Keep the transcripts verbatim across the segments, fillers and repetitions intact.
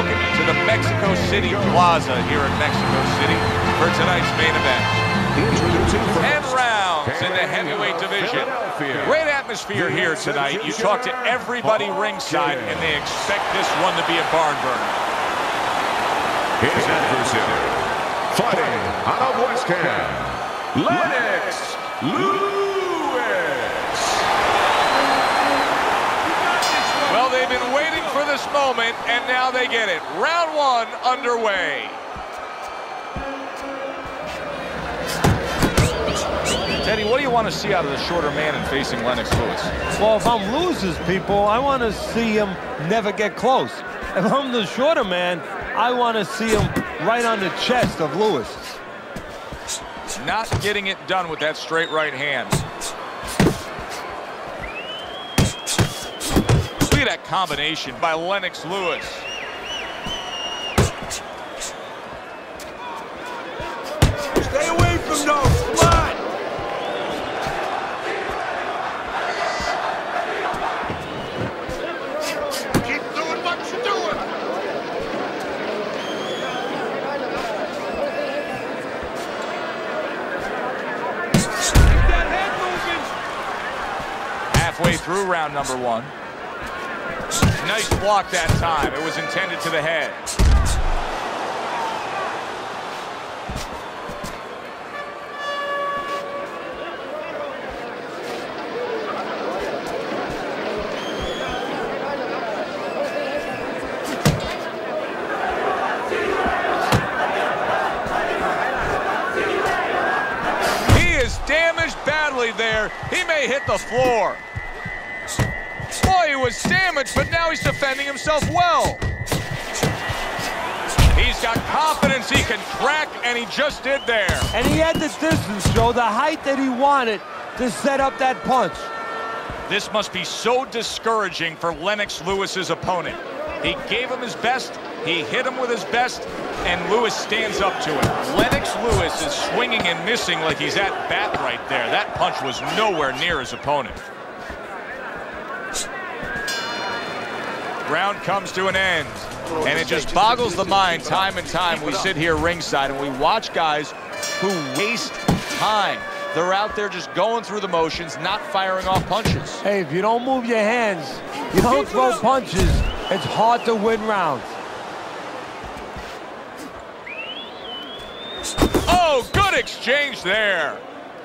welcome you to the Mexico City Plaza here in Mexico City for tonight's main event. Ten rounds in the heavyweight division. Great atmosphere here tonight. You talk to everybody ringside, and they expect this one to be a barn burner. His adversary, fighting out of West Ham, Lennox Lewis. Well, they've been waiting for this moment, and now they get it. Round one underway. Teddy, what do you want to see out of the shorter man in facing Lennox Lewis? Well, if I'm Lewis's people, I want to see him never get close. If I'm the shorter man, I want to see him right on the chest of Lewis. Not getting it done with that straight right hand. Look at that combination by Lennox Lewis. Stay away from those. Come on. Keep doing what you're doing. Keep that head moving. Halfway through round number one. Nice block that time. It was intended to the head. He is damaged badly there. He may hit the floor. Boy, he was damaged, but now he's defending himself well. He's got confidence he can crack, and he just did there. And he had the distance, Joe, the height that he wanted to set up that punch. This must be so discouraging for Lennox Lewis's opponent. He gave him his best, he hit him with his best, and Lewis stands up to it. Lennox Lewis is swinging and missing like he's at bat right there. That punch was nowhere near his opponent. Round comes to an end, and it just boggles the mind time and time. We sit here ringside and we watch guys who waste time. They're out there just going through the motions, not firing off punches. Hey, if you don't move your hands, you don't throw punches, it's hard to win rounds. Oh, good exchange there.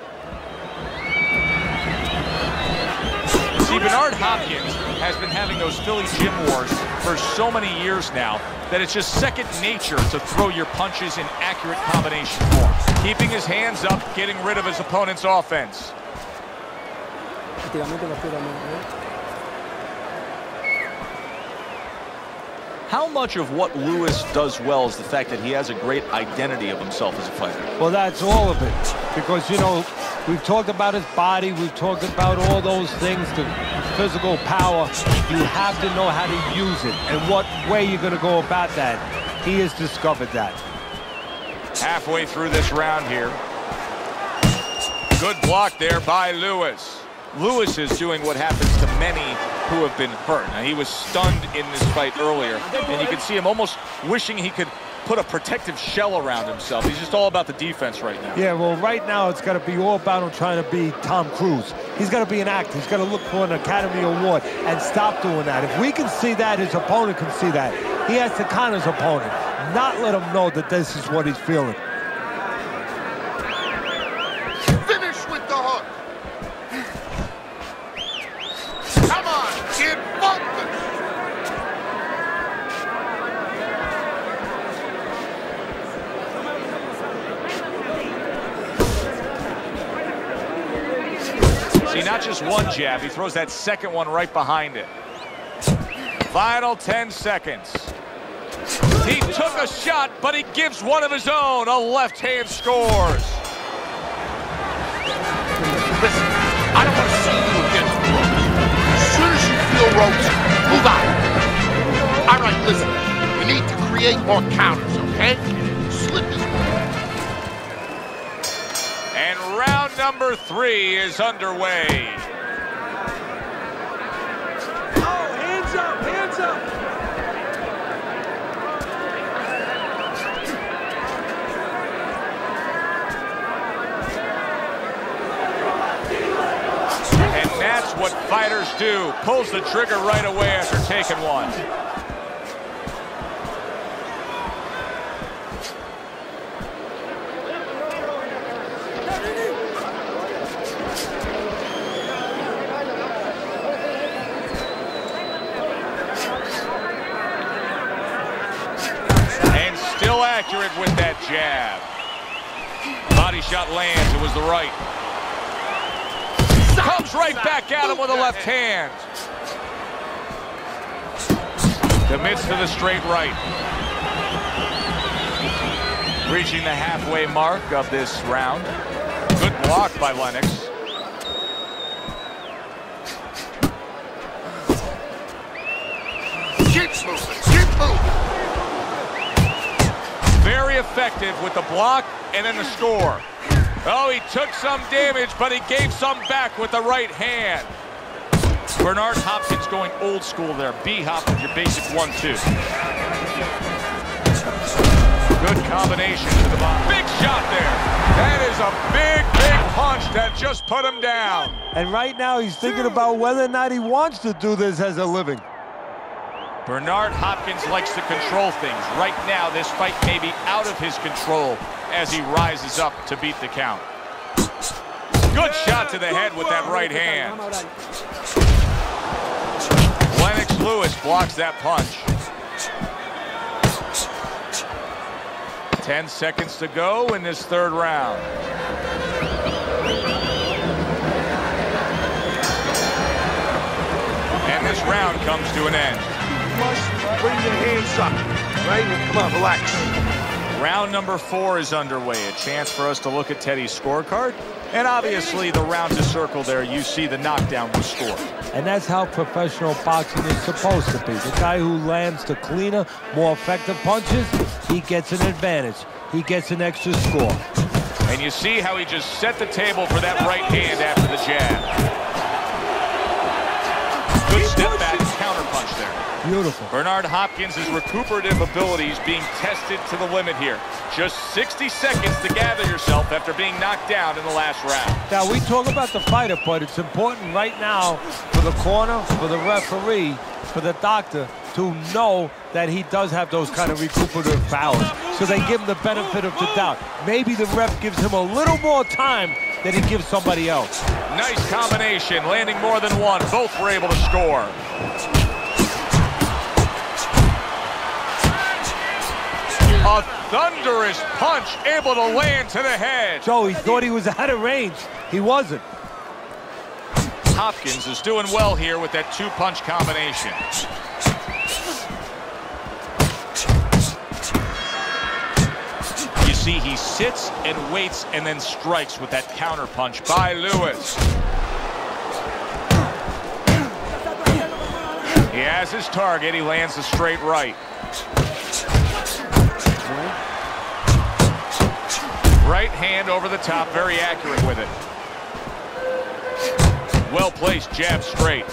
See, Bernard Hopkins has been having those Philly gym wars for so many years now that it's just second nature to throw your punches in accurate combination form. Keeping his hands up, getting rid of his opponent's offense. How much of what Lewis does well is the fact that he has a great identity of himself as a fighter? Well, that's all of it. Because, you know, we've talked about his body, we've talked about all those things, the physical power. You have to know how to use it and what way you're going to go about that. He has discovered that. Halfway through this round here. Good block there by Lewis. Lewis is doing what happens to many who have been hurt. Now, he was stunned in this fight earlier, and you can see him almost wishing he could put a protective shell around himself. He's just all about the defense right now. Yeah, well, right now it's got to be all about him trying to be Tom Cruise. He's got to be an actor. He's got to look for an Academy Award and stop doing that. If we can see that, his opponent can see that. He has to con his opponent, not let him know that this is what he's feeling. Finish with the hook. Come on, kid, focus. See, not just one jab, he throws that second one right behind it. Final ten seconds. He took a shot, but he gives one of his own. A left hand scores. Listen, I don't want to see you against Brooks. As soon as you feel ropes, move out. All right, listen, you need to create more counters, okay? Slip his way. And round number three is underway. Oh, hands up, hands up. do. Pulls the trigger right away after taking one. And still accurate with that jab. Body shot lands. It was the right. Comes right back at him with a left hand. Commits to the straight right. Reaching the halfway mark of this round. Good block by Lennox. Keep moving, keep moving. Very effective with the block and then the score. Oh, he took some damage, but he gave some back with the right hand. Bernard Hopkins going old school there. B-hop with your basic one two. Good combination to the bottom. Big shot there. That is a big, big punch that just put him down. And right now he's thinking about whether or not he wants to do this as a living. Bernard Hopkins likes to control things. Right now, this fight may be out of his control as he rises up to beat the count. Good shot to the head with that right hand. Lennox Lewis blocks that punch. Ten seconds to go in this third round. And this round comes to an end. Bring your hands up, right? Come on, relax. Round number four is underway. A chance for us to look at Teddy's scorecard. And obviously, the round to circle there, you see the knockdown was scored. And that's how professional boxing is supposed to be. The guy who lands the cleaner, more effective punches, he gets an advantage. He gets an extra score. And you see how he just set the table for that right hand after the jab. Good step back counter punch there. Beautiful. Bernard Hopkins' recuperative abilities being tested to the limit here. Just sixty seconds to gather yourself after being knocked down in the last round. Now, we talk about the fighter, but it's important right now for the corner, for the referee, for the doctor to know that he does have those kind of recuperative powers. So they give him the benefit of the doubt. Maybe the ref gives him a little more time than he gives somebody else. Nice combination, landing more than one. Both were able to score. A thunderous punch able to land to the head. Joe, he thought he was out of range. He wasn't. Hopkins is doing well here with that two-punch combination. You see, he sits and waits and then strikes with that counter punch by Lewis. He has his target. He lands the straight right. Right hand over the top, very accurate with it. Well placed, jab straight.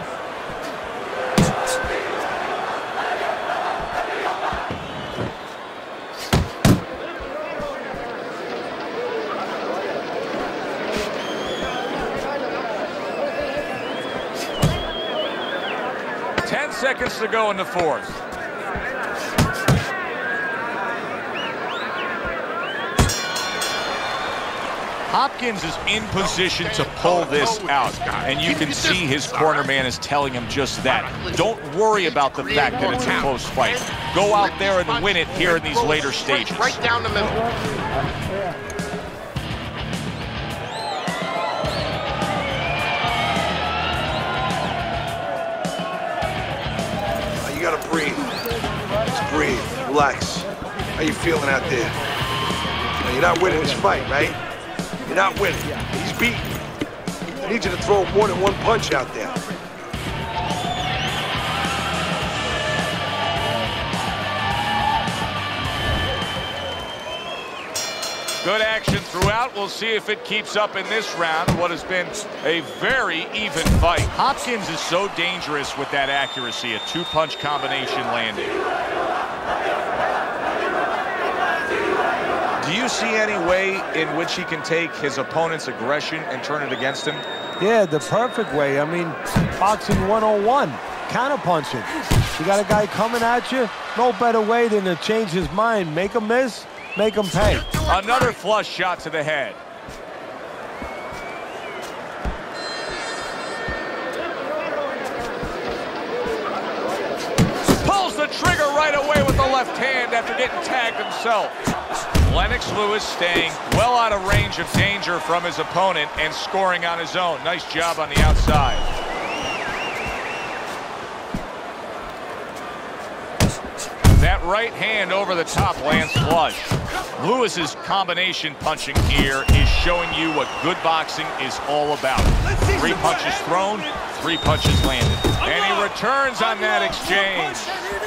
Ten seconds to go in the fourth. Hopkins is in position to pull this out, and you can see his corner man is telling him just that. Don't worry about the fact that it's a close fight. Go out there and win it here in these later stages. Right down the middle. You gotta breathe. Just breathe. Relax. How you feeling out there? Now, you're not winning this fight, right? You're not winning. He's beaten. I need you to throw more than one punch out there. Good action throughout. We'll see if it keeps up in this round, what has been a very even fight. Hopkins is so dangerous with that accuracy, a two-punch combination landing. Do you see any way in which he can take his opponent's aggression and turn it against him? Yeah, the perfect way. I mean, boxing one oh one, counterpunching. You got a guy coming at you, no better way than to change his mind. Make him miss, make him pay. Another flush shot to the head. Pulls the trigger right away with the left hand after getting tagged himself. Lennox Lewis staying well out of range of danger from his opponent and scoring on his own. Nice job on the outside. That right hand over the top lands flush. Lewis's combination punching here is showing you what good boxing is all about. Three punches thrown, three punches landed. And he returns on that exchange.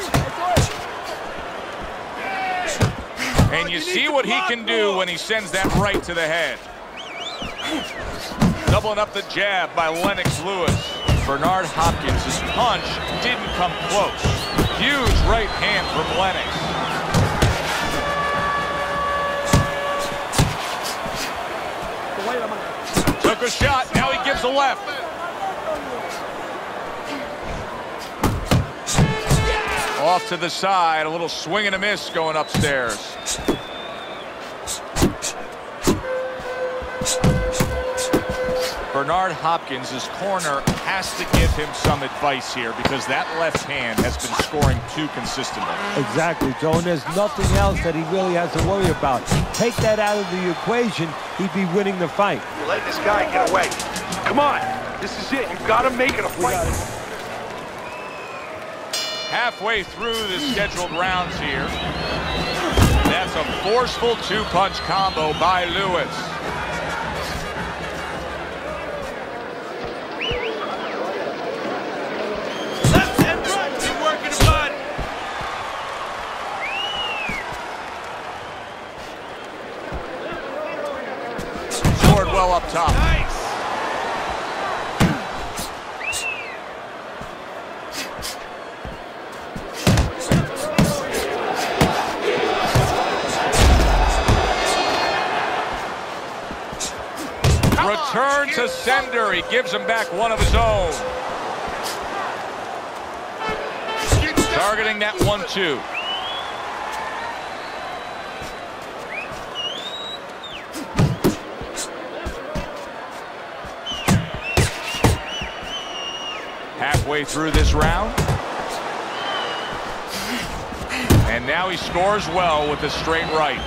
And you see what he can do when he sends that right to the head. Doubling up the jab by Lennox Lewis. Bernard Hopkins' punch didn't come close. Huge right hand from Lennox. Took a shot, now he gives a left. Off to the side, a little swing and a miss going upstairs. Bernard Hopkins' corner has to give him some advice here because that left hand has been scoring too consistently. Exactly, Joe, and there's nothing else that he really has to worry about. Take that out of the equation, he'd be winning the fight. You let this guy get away. Come on, this is it. You've got to make it a fight. Halfway through the scheduled rounds here. That's a forceful two-punch combo by Lewis. Left and right, keep working the body. Scored well up top. Nice. Return to sender. He gives him back one of his own. Targeting that one two. Halfway through this round. And now he scores well with the straight right.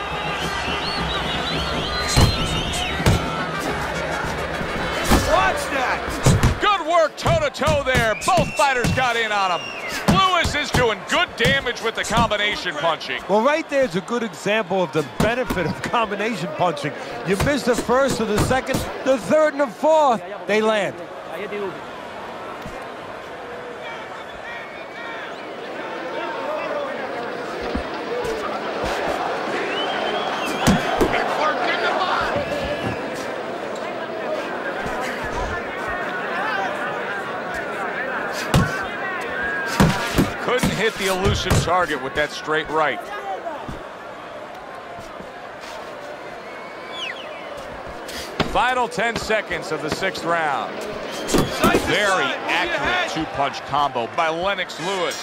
Watch that. Good work toe-to-toe there. Both fighters got in on him. Lewis is doing good damage with the combination punching. Well, right there's a good example of the benefit of combination punching. You miss the first or the second, the third and the fourth, they land. Couldn't hit the elusive target with that straight right. Final ten seconds of the sixth round. Very accurate two-punch combo by Lennox Lewis.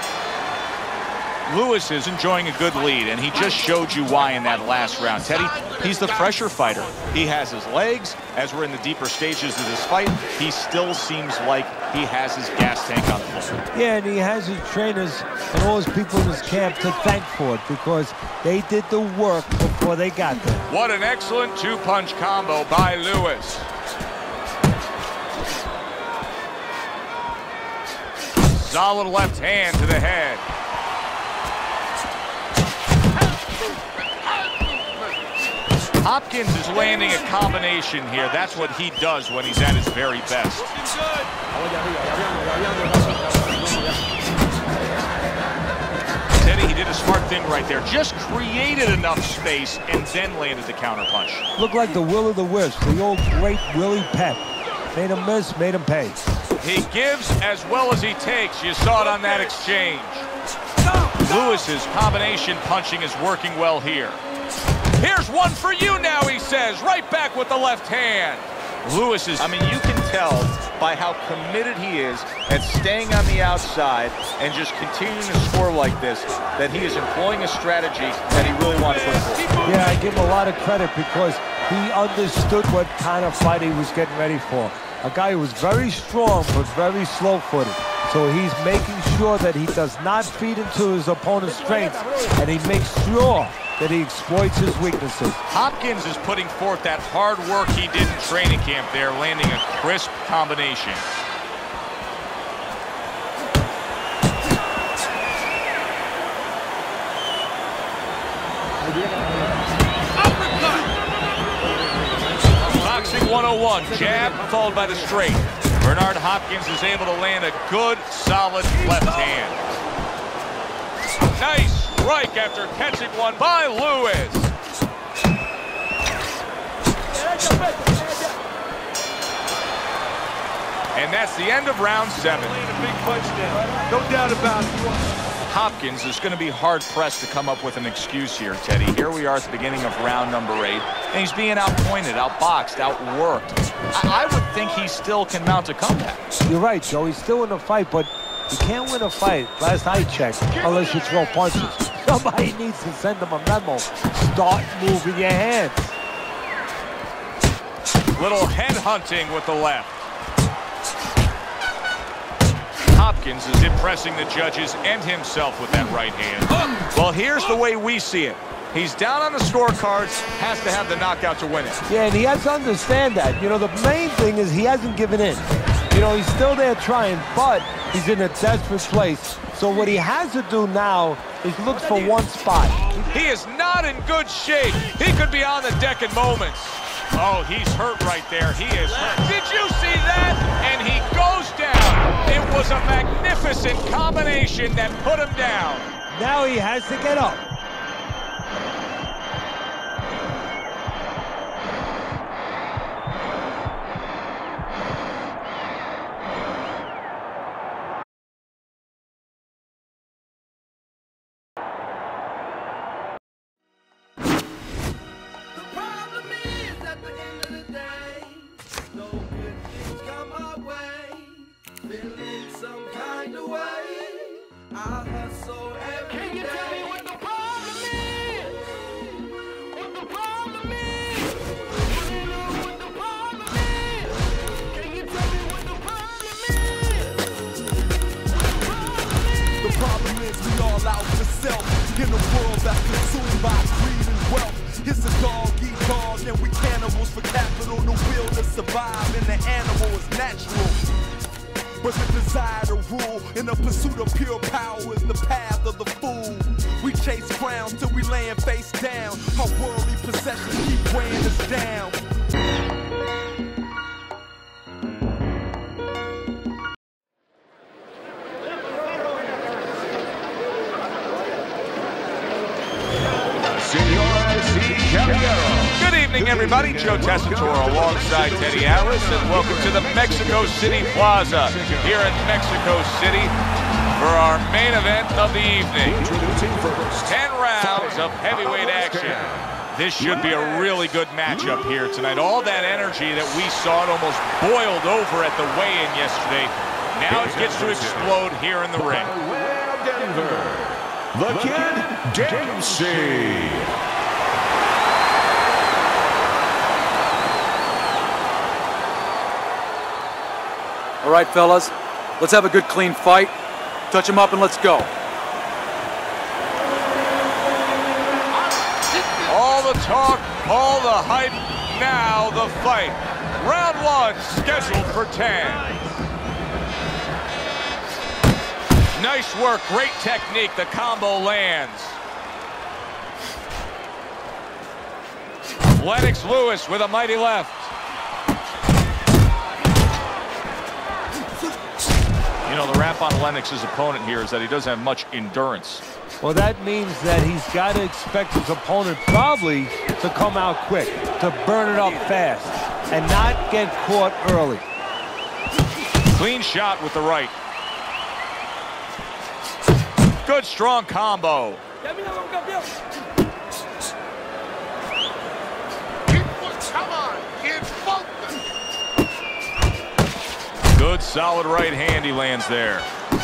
Lewis is enjoying a good lead, and he just showed you why in that last round. Teddy, he's the fresher fighter. He has his legs. As we're in the deeper stages of this fight, he still seems like he has his gas tank on full. Yeah, and he has his trainers and all his people in his camp to thank for it because they did the work before they got there. What an excellent two-punch combo by Lewis. Solid left hand to the head. Hopkins is landing a combination here. That's what he does when he's at his very best. Teddy, he did a smart thing right there. Just created enough space and then landed the counterpunch. Looked like the will of the wisp, the old great Willie Pep. Made him miss, made him pay. He gives as well as he takes. You saw it on that exchange. Lewis's combination punching is working well here. Here's one for you now, he says. Right back with the left hand. Lewis is, I mean, you can tell by how committed he is at staying on the outside and just continuing to score like this that he is employing a strategy that he really wants to put forward. Yeah, I give him a lot of credit because he understood what kind of fight he was getting ready for. A guy who was very strong but very slow-footed. So he's making sure that he does not feed into his opponent's strengths, and he makes sure that he exploits his weaknesses. Hopkins is putting forth that hard work he did in training camp there, landing a crisp combination. Boxing one oh one, jab followed by the straight. Bernard Hopkins is able to land a good, solid left hand. Nice strike after catching one by Lewis. And that's the end of round seven. No doubt about it. Hopkins is going to be hard-pressed to come up with an excuse here, Teddy. Here we are at the beginning of round number eight, and he's being outpointed, outboxed, outworked. I, I would think he still can mount a comeback. You're right, Joe. He's still in the fight, but you can't win a fight, last I checked, unless you throw punches. Somebody needs to send him a memo. Start moving your hands. Little head hunting with the left. Hopkins is impressing the judges and himself with that right hand. Well, here's the way we see it. He's down on the scorecards, has to have the knockout to win it. Yeah, and he has to understand that. You know, the main thing is he hasn't given in. You know, he's still there trying, but he's in a desperate place. So what he has to do now is look for one spot. He is not in good shape. He could be on the deck in moments. Oh, he's hurt right there. He is hurt. Did you see that? And he goes down. It was a magnificent combination that put him down. Now he has to get up. In a world that's consumed by greed and wealth, it's a dog eat dog and we cannibals for capital. The will to survive and the animal is natural, but the desire to rule in the pursuit of pure power is the path of the fool. We chase crowns till we laying face down. Our worldly possessions keep weighing us down. Good evening, everybody. Joe Tessitore alongside Teddy Atlas, and welcome to the Mexico City Plaza here in Mexico City for our main event of the evening. Ten rounds of heavyweight action. This should be a really good matchup here tonight. All that energy that we saw, it almost boiled over at the weigh-in yesterday. Now it gets to explode here in the ring. The Kid Dempsey. All right, fellas, let's have a good, clean fight. Touch him up and let's go. All the talk, all the hype, now the fight. Round one, scheduled for ten. Nice work, great technique, the combo lands. Lennox Lewis with a mighty left. You know, the rap on Lennox's opponent here is that he doesn't have much endurance. Well, that means that he's got to expect his opponent probably to come out quick, to burn it up fast, and not get caught early. Clean shot with the right. Good, strong combo. Come on, kid, focus. Good solid right hand he lands there.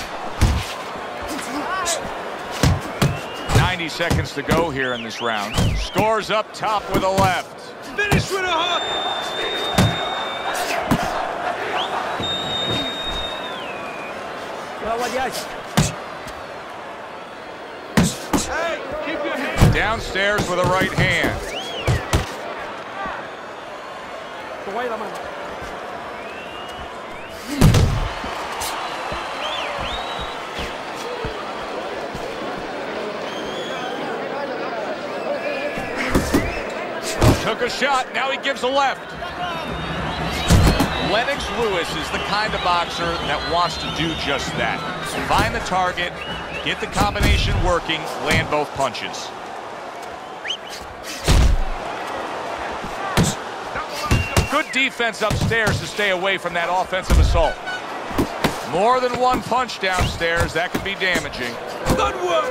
ninety seconds to go here in this round. Scores up top with a left. Finish with a hook. Hey, keep your hand. Downstairs with a right hand. Took a shot, now he gives a left. Lennox Lewis is the kind of boxer that wants to do just that. Find the target, get the combination working, land both punches. Good defense upstairs to stay away from that offensive assault. More than one punch downstairs, that can be damaging. Good work.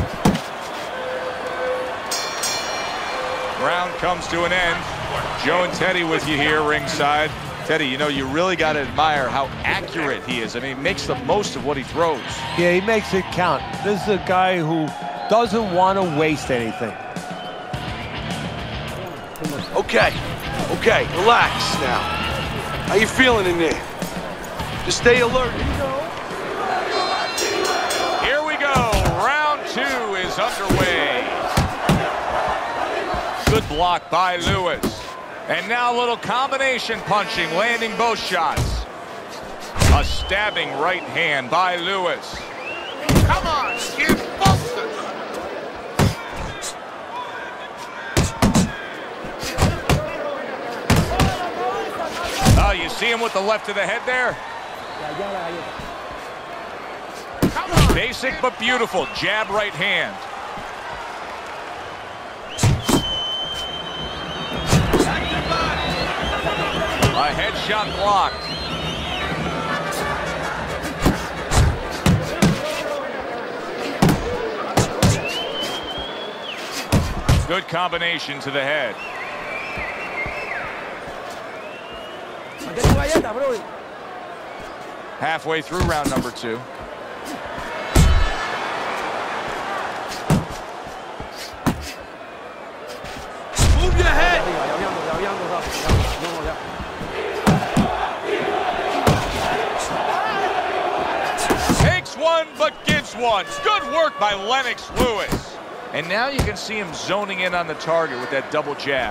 Round comes to an end. Joe and Teddy with you here ringside. Teddy, you know, you really got to admire how accurate he is. I mean, he makes the most of what he throws. Yeah, he makes it count. This is a guy who doesn't want to waste anything. Okay, okay, relax now. How you feeling in there? Just stay alert. Here we go. Round two is underway. Good block by Lewis. And now a little combination punching, landing both shots. A stabbing right hand by Lewis. Come on, you bastard! Oh, you see him with the left to the head there? Come on. Basic but beautiful. Jab right hand. A headshot blocked. Good combination to the head. Halfway through round number two. Move your head. Takes one, but gives one. Good work by Lennox Lewis. And now you can see him zoning in on the target with that double jab.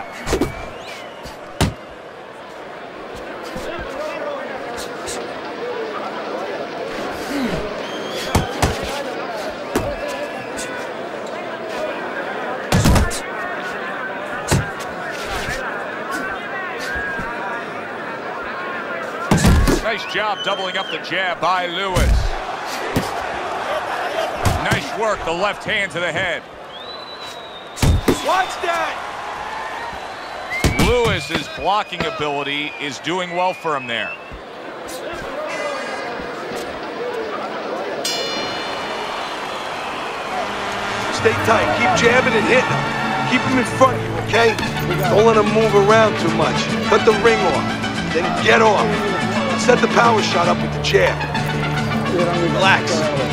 Nice job doubling up the jab by Lewis. Nice work, the left hand to the head. Watch that. Lewis's blocking ability is doing well for him there. Stay tight, keep jabbing and hitting him. Keep him in front of you, okay? Don't let him move around too much. Cut the ring off, then get off. Set the power shot up with the jab. Relax.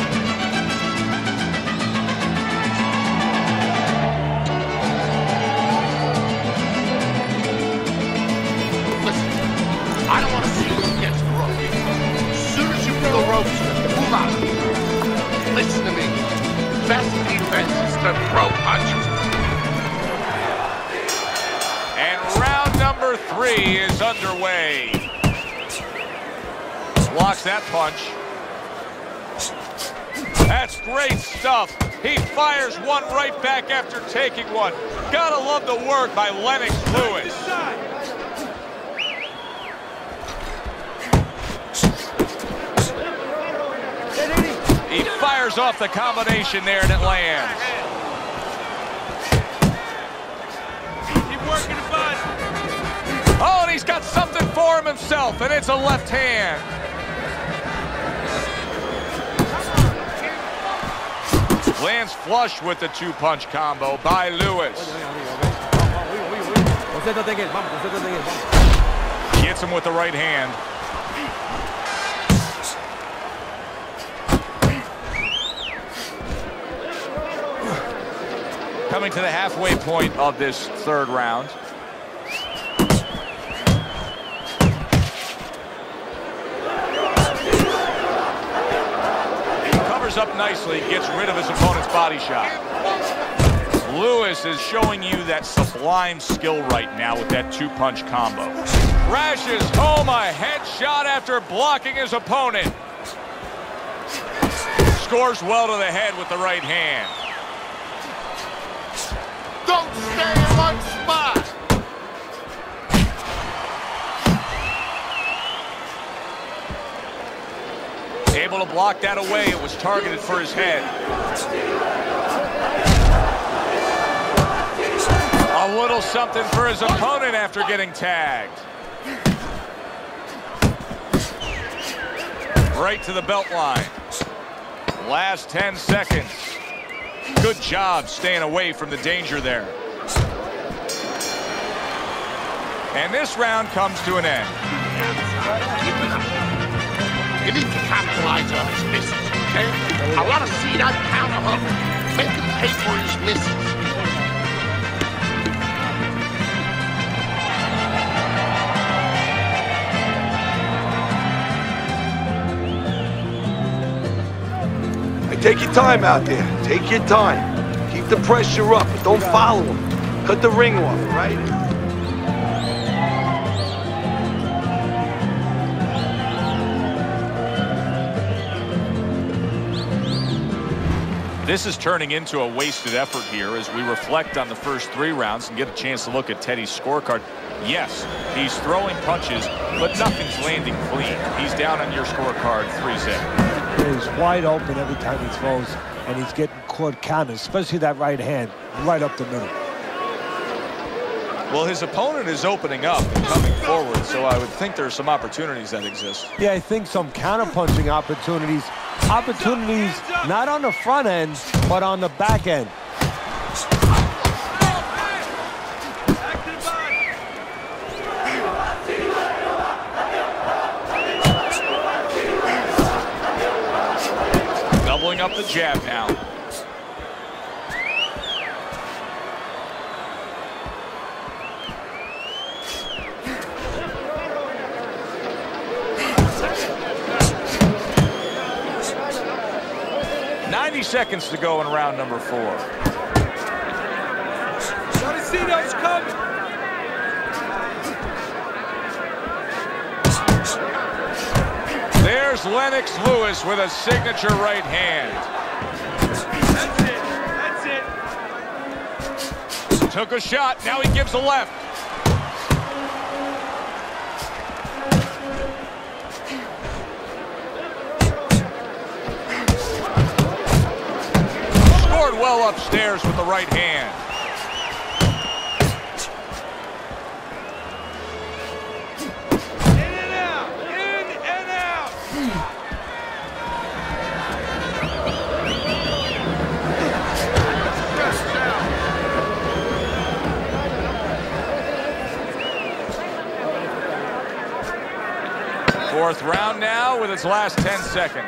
Listen, I don't want to see who gets the rope. As soon as you feel the ropes, move out. Listen to me. Best defense is to throw punches. And round number three is underway. Blocks that punch. That's great stuff. He fires one right back after taking one. Gotta love the work by Lennox Lewis. He fires off the combination there and it lands. Keep working the bud. Oh, and he's got something for him himself, and it's a left hand. Lands flush with the two-punch combo by Lewis. Gets him with the right hand. Coming to the halfway point of this third round. He covers up nicely, gets rid of his opponent's body shot. Lewis is showing you that sublime skill right now with that two-punch combo. Crashes home a headshot after blocking his opponent. Scores well to the head with the right hand. Don't stay in one spot. Able to block that away. It was targeted for his head. A little something for his opponent after getting tagged. Right to the belt line. Last ten seconds. Good job staying away from the danger there. And this round comes to an end. You need to capitalize on his misses, okay? I want to see that counter hook. Make him pay for his misses. Take your time out there. Take your time. Keep the pressure up, but don't follow him. Cut the ring off, right? This is turning into a wasted effort here as we reflect on the first three rounds and get a chance to look at Teddy's scorecard. Yes, he's throwing punches, but nothing's landing clean. He's down on your scorecard three zip. He's wide open every time he throws, and he's getting caught counters, especially that right hand, right up the middle. Well, his opponent is opening up and coming forward, so I would think there's some opportunities that exist. Yeah, I think some counter-punching opportunities. Opportunities not on the front end, but on the back end. Doubling up the jab now. ninety seconds to go in round number four. Saraceno's coming. There's Lennox Lewis with a signature right hand. That's it. That's it. Took a shot. Now he gives a left. Scored well upstairs with the right hand. In and out. In and out. Fourth round now with its last ten seconds.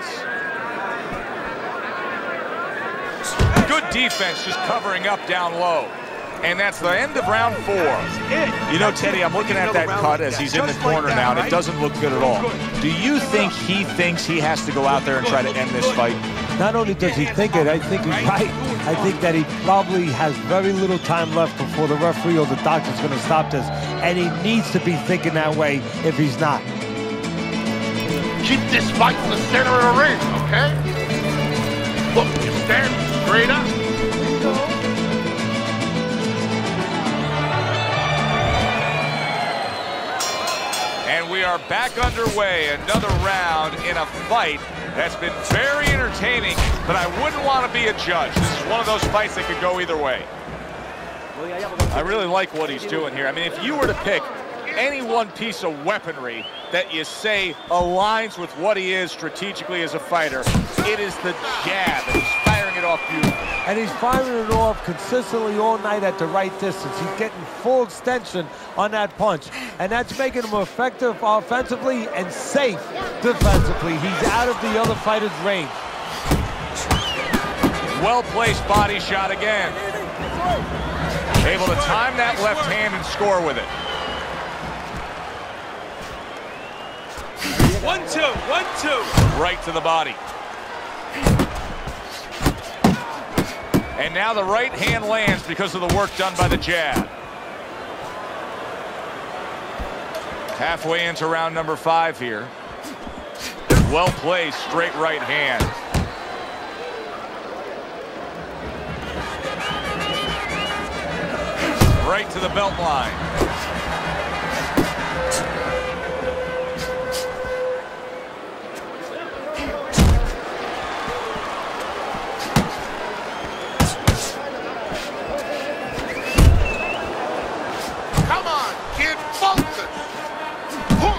Good defense just covering up down low. And that's the end of round four. You know, Teddy, I'm looking at that cut as he's in the corner now, and it doesn't look good at all. Do you think he thinks he has to go out there and try to end this fight? Not only does he think it, I think he's right. I think that he probably has very little time left before the referee or the doctor's going to stop this. And he needs to be thinking that way if he's not. Keep this fight in the center of the ring, okay? Look, you stand straight up. And we are back underway. Another round in a fight that's been very entertaining, but I wouldn't want to be a judge. This is one of those fights that could go either way. I really like what he's doing here. I mean, if you were to pick any one piece of weaponry that you say aligns with what he is strategically as a fighter, it is the jab, and he's firing it off beautifully. And he's firing it off consistently all night at the right distance. He's getting full extension on that punch, and that's making him effective offensively and safe defensively. He's out of the other fighter's range. Well-placed body shot again. Able to time that left hand and score with it. One, two, one, two. Right to the body. And now the right hand lands because of the work done by the jab. Halfway into round number five here. Well placed, straight right hand. Right to the belt line. Come on, kid, focus. Hook,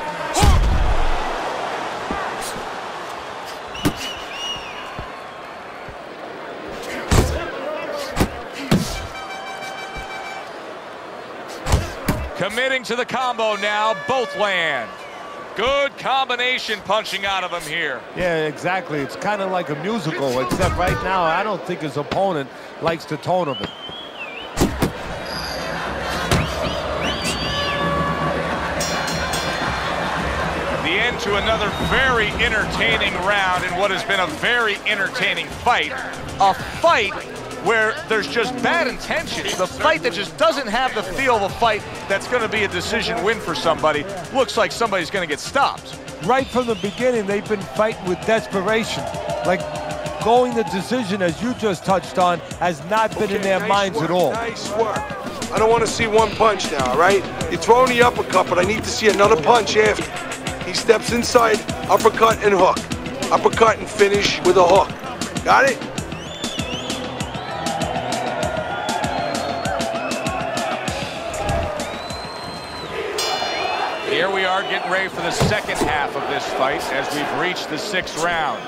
Committing to the combo now, both land. Good combination punching out of him here. Yeah, exactly. It's kind of like a musical, except right now I don't think his opponent likes the tone of it. The end to another very entertaining round in what has been a very entertaining fight. A fight where there's just bad intentions. The fight that just doesn't have the feel of a fight that's going to be a decision win for somebody. Looks like somebody's going to get stopped. Right from the beginning, they've been fighting with desperation. Like going the decision, as you just touched on, has not been in their nice minds work, at all. Nice work. I don't want to see one punch now, all right? You're throwing the uppercut, but I need to see another punch after. He steps inside, uppercut and hook. Uppercut and finish with a hook. Got it? Here we are getting ready for the second half of this fight as we've reached the sixth round.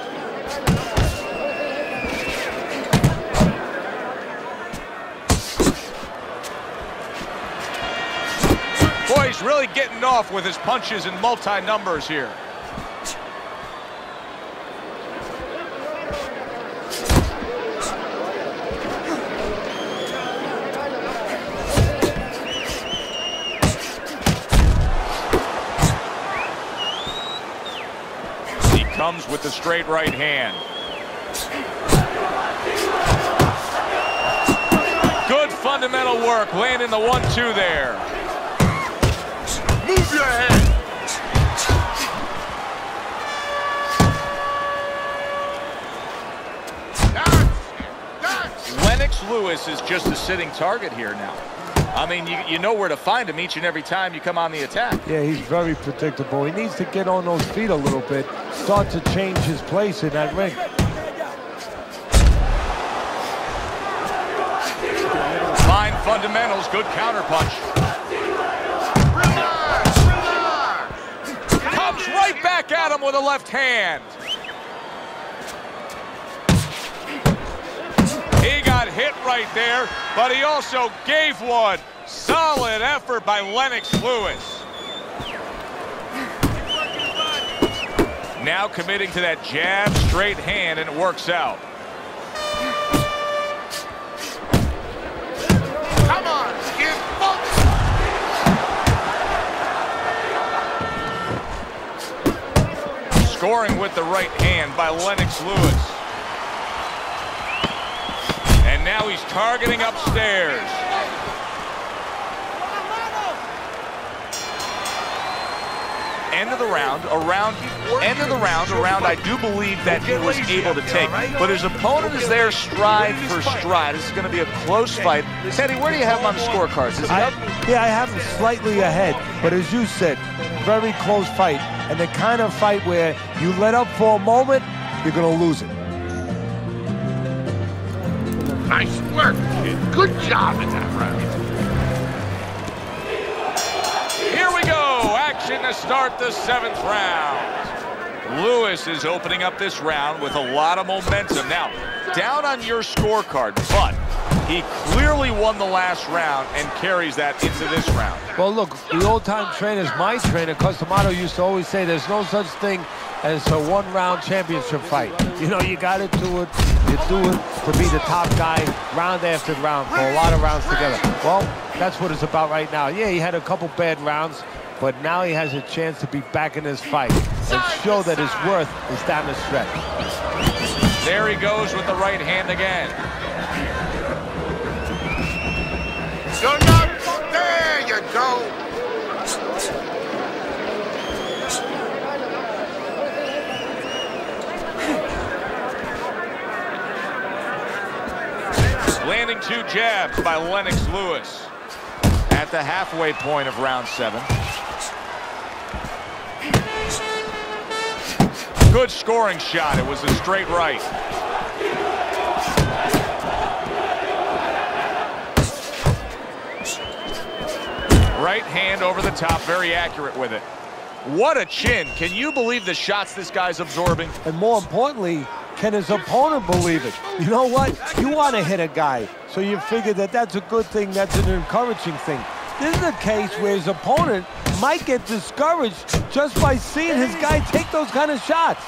Boy, he's really getting off with his punches and multi-numbers here. He comes with the straight right hand. Good fundamental work, landing the one two there. move your head. Lennox Lewis is just a sitting target here now. I mean, you, you know where to find him each and every time you come on the attack. Yeah, he's very predictable. He needs to get on those feet a little bit, start to change his place in that ring. Fine fundamentals, good counterpunch. Comes right back at him with a left hand. He got hit right there, but he also gave one. Solid effort by Lennox Lewis. Now committing to that jab, straight hand, and it works out. Come on, kid, focus. Scoring with the right hand by Lennox Lewis. And now he's targeting upstairs. End of the round, around, end of the round, around I do believe that he was able to take. But his opponent is there stride for stride. This is going to be a close fight. Teddy, where do you have him on the scorecards? Is he I, up? yeah, I have him slightly ahead. But as you said, very close fight. And the kind of fight where you let up for a moment, you're going to lose it. Nice work, kid. Good job in that round. Here we go. Action to start the seventh round. Lewis is opening up this round with a lot of momentum. Now, down on your scorecard, but He clearly won the last round and carries that into this round. Well, look, the old-time trainers, my trainer, Cus D'Amato, used to always say there's no such thing as a one-round championship fight. You know, you got to do it. You do it to be the top guy round after round for a lot of rounds together. Well, that's what it's about right now. Yeah, he had a couple bad rounds, but now he has a chance to be back in this fight and show that his worth is down the stretch. There he goes with the right hand again. You're not there, you go. Landing two jabs by Lennox Lewis at the halfway point of round seven. Good scoring shot. It was a straight right. Right hand over the top, very accurate with it. What a chin. Can you believe the shots this guy's absorbing? And more importantly, can his opponent believe it? You know what? You want to hit a guy, so you figure that that's a good thing, that's an encouraging thing. This is a case where his opponent might get discouraged just by seeing his guy take those kind of shots.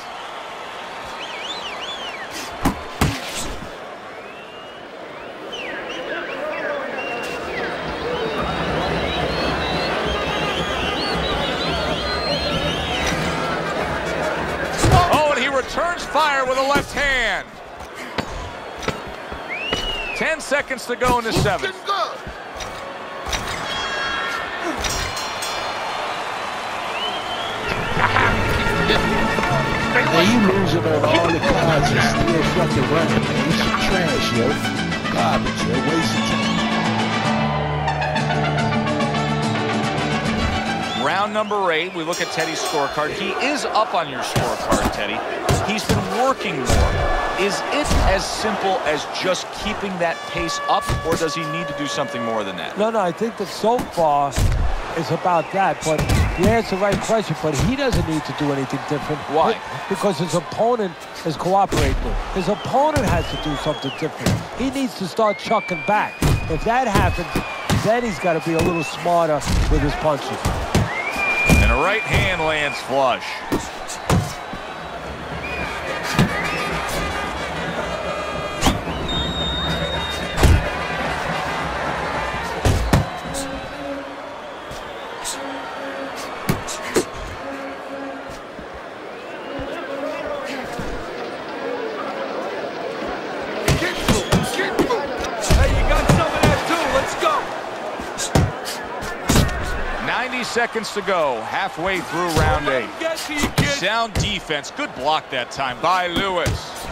Returns fire with a left hand. Ten seconds to go in the seventh. Man, you losing on all the cards and still fucking running, man. You some trash, yo. Garbage, yo. Wasting time. Round number eight, we look at Teddy's scorecard. He is up on your scorecard, Teddy. He's been working more. Is it as simple as just keeping that pace up, or does he need to do something more than that? No, no, I think that so far it's about that, but you asked the right question, but he doesn't need to do anything different. Why? Because his opponent is cooperating with him. His opponent has to do something different. He needs to start chucking back. If that happens, then he's got to be a little smarter with his punches. And a right hand lands flush. Seconds to go, halfway through round eight. Sound defense, good block that time by Lewis.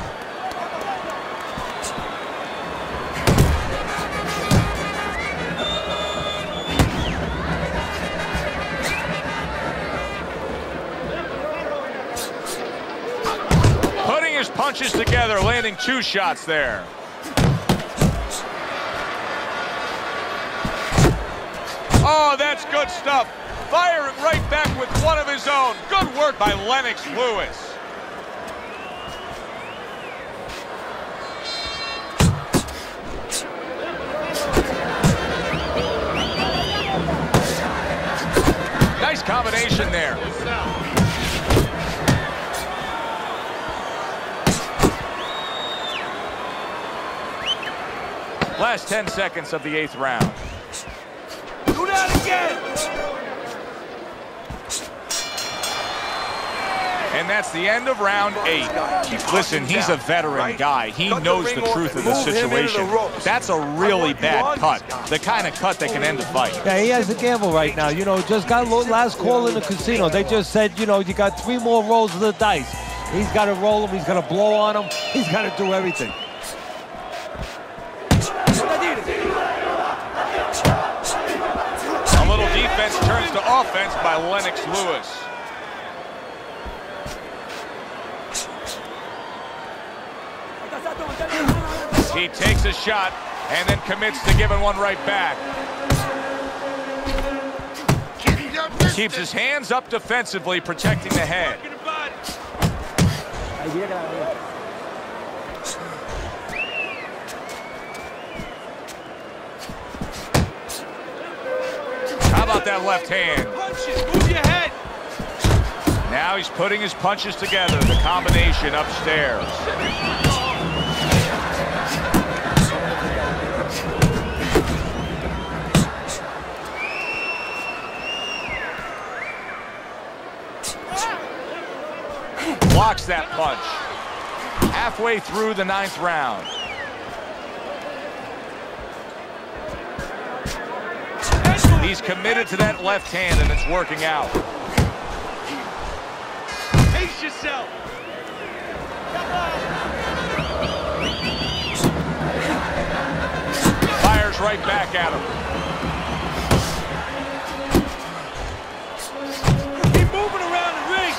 Putting his punches together, landing two shots there. Oh, that's good stuff. Firing right back with one of his own. Good work by Lennox Lewis. Nice combination there. Last ten seconds of the eighth round. Do that again! And that's the end of round eight. Listen, he's a veteran guy. He knows the truth of the situation. That's a really bad cut. The kind of cut that can end a fight. Yeah, he has a gamble right now. You know, just got last call in the casino. They just said, you know, you got three more rolls of the dice. He's got to roll them. He's got to blow on them. He's got to do everything. A little defense turns to offense by Lennox Lewis. He takes a shot and then commits to giving one right back. Keeps his hands up defensively, protecting the head. about that left hand? Punches, move your head. Now he's putting his punches together, the combination upstairs. Blocks that punch. Halfway through the ninth round. He's committed to that left hand, and it's working out. Pace yourself. Fires right back at him. Keep moving around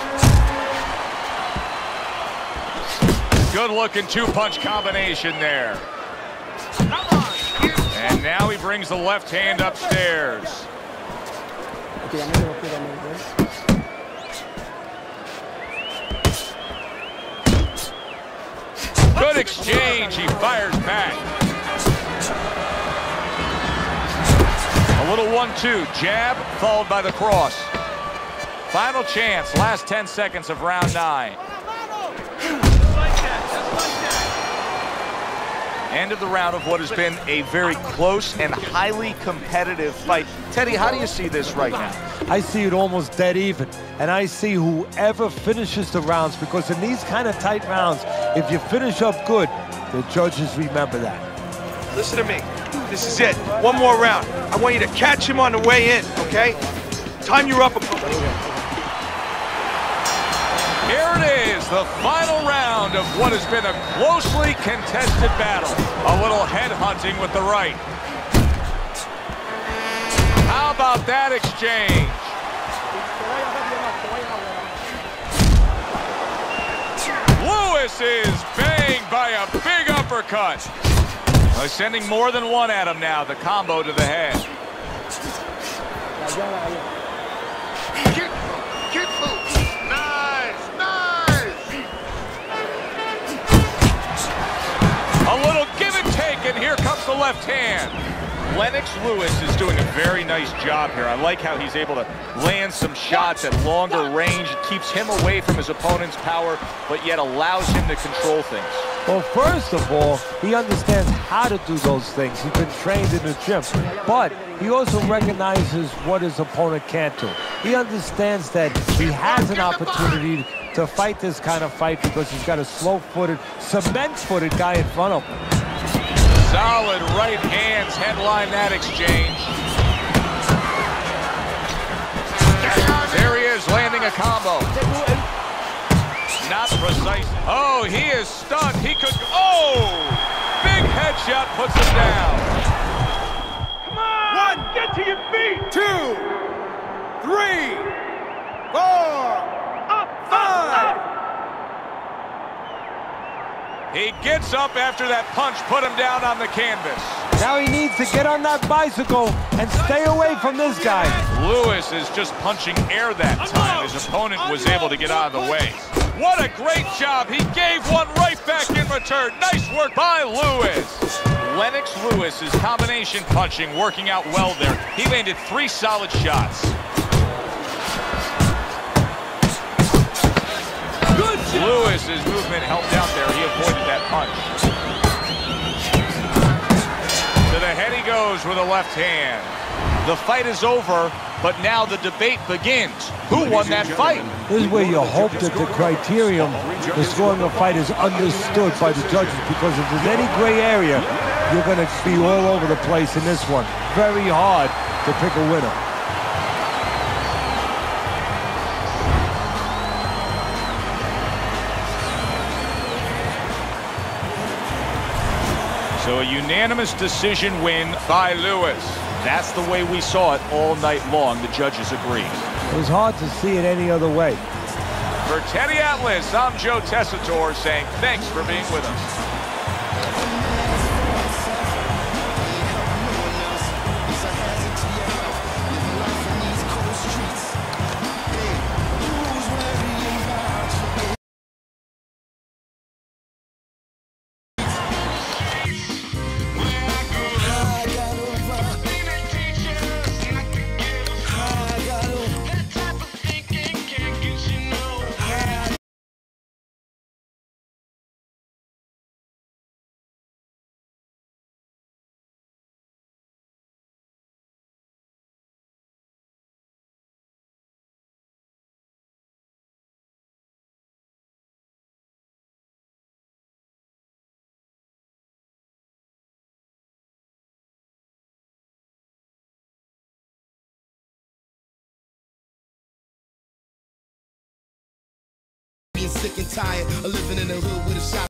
the ring. Good looking two-punch combination there. Come on. And now he brings the left hand upstairs. Good exchange. He fires back. A little one two. Jab followed by the cross. Final chance. Last ten seconds of round nine. End of the round of what has been a very close and highly competitive fight. Teddy, how do you see this right now? I see it almost dead even, and I see whoever finishes the rounds, because in these kind of tight rounds, if you finish up good, the judges remember that. Listen to me. This is it. One more round. I want you to catch him on the way in, okay? Time your upper. Here it is, the final round of what has been a closely contested battle. A little head hunting with the right. How about that exchange? Lewis is banged by a big uppercut. Well, he's sending more than one at him now, the combo to the head. Kick, kick move. Nice, nice. A little give and take, and here comes the left hand. Lennox Lewis is doing a very nice job here. I like how he's able to land some shots at longer range. It keeps him away from his opponent's power, but yet allows him to control things. Well, first of all, he understands how to do those things. He's been trained in the gym. But he also recognizes what his opponent can't do. He understands that he has an opportunity to fight this kind of fight because he's got a slow-footed, cement-footed guy in front of him. Solid right hands headline that exchange. There he is, landing a combo. Not precise. Oh, he is stunned. He could. Oh! Big headshot puts him down. Come on! One, get to your feet! Two, three, four, up, five! Up. He gets up after that punch put him down on the canvas. Now he needs to get on that bicycle and stay away from this guy. Lewis is just punching air that time. His opponent was able to get out of the way. What a great job. He gave one right back in return. Nice work by Lewis. Lennox Lewis's combination punching working out well there. He landed three solid shots. Lewis's movement helped out there. He avoided that punch. To the head he goes with a left hand. The fight is over, but now the debate begins. Who won that fight? This is where you hope that the criterion for scoring a fight is understood by the judges, because if there's any gray area, you're going to be all over the place in this one. Very hard to pick a winner. So a unanimous decision win by Lewis. That's the way we saw it all night long. The judges agreed. It was hard to see it any other way. For Teddy Atlas, I'm Joe Tessitore saying thanks for being with us. sick and tired of living in the hood with a shot